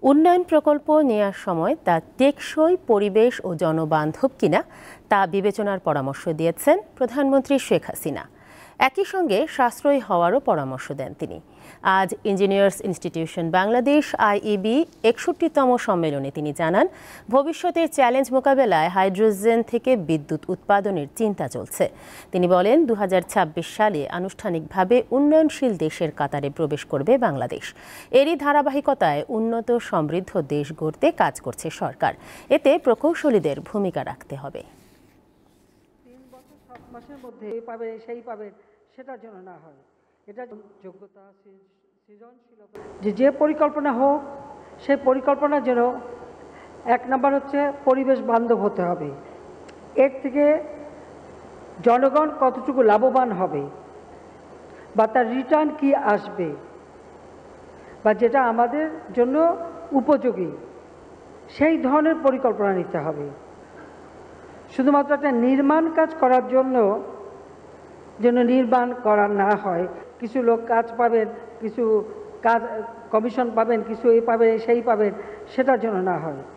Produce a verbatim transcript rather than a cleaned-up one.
উন্নয়ন প্রকল্প নেয়ার সময় তা টেকসই, পরিবেশ ও জনবান্ধব কিনা তা বিবেচনার পরামর্শ দিয়েছেন প্রধানমন্ত্রী শেখ হাসিনা। একই সঙ্গে সাশ্রয়ী হওয়ারও পরামর্শ দেন তিনি। আজ ইঞ্জিনিয়ার্স ইনস্টিটিউশন বাংলাদেশ আইইবি একষট্টিতম সম্মেলনে তিনি জানান, ভবিষ্যতের চ্যালেঞ্জ মোকাবেলায় হাইড্রোজেন থেকে বিদ্যুৎ উৎপাদনের চিন্তা চলছে। তিনি বলেন, দু হাজার ছাব্বিশ সালে আনুষ্ঠানিকভাবে উন্নয়নশীল দেশের কাতারে প্রবেশ করবে বাংলাদেশ। এরই ধারাবাহিকতায় উন্নত সমৃদ্ধ দেশ গড়তে কাজ করছে সরকার। এতে প্রকৌশলীদের ভূমিকা রাখতে হবে। মাসের মধ্যে পাবে সেই পাবে সেটার জন্য না হয়, এটা যোগ্যতা, সৃজনশীলতা, যে যে পরিকল্পনা হোক সেই পরিকল্পনার জন্য এক নাম্বার হচ্ছে পরিবেশ বান্ধব হতে হবে। এর থেকে জনগণ কতটুকু লাভবান হবে বা তার রিটার্ন কি আসবে বা যেটা আমাদের জন্য উপযোগী, সেই ধরনের পরিকল্পনা নিতে হবে। শুধুমাত্র একটা নির্মাণ কাজ করার জন্য যেন নির্মাণ করা না হয়, কিছু লোক কাজ পাবেন, কিছু কাজ কমিশন পাবেন, কিছু এই পাবেন সেই পাবেন, সেটার জন্য না হয়।